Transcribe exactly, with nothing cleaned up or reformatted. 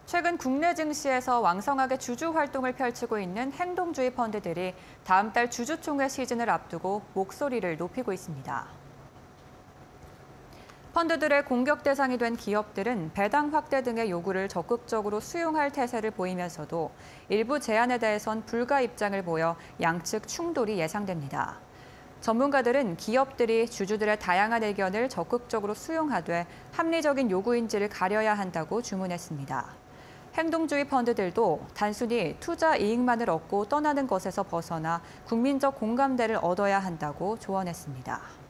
최근 국내 증시에서 왕성하게 주주 활동을 펼치고 있는 행동주의 펀드들이 다음 달 주주총회 시즌을 앞두고 목소리를 높이고 있습니다. 펀드들의 공격 대상이 된 기업들은 배당 확대 등의 요구를 적극적으로 수용할 태세를 보이면서도 일부 제안에 대해선 불가 입장을 보여 양측 충돌이 예상됩니다. 전문가들은 기업들이 주주들의 다양한 의견을 적극적으로 수용하되 합리적인 요구인지를 가려야 한다고 주문했습니다. 행동주의 펀드들도 단순히 투자 이익만을 얻고 떠나는 것에서 벗어나 국민적 공감대를 얻어야 한다고 조언했습니다.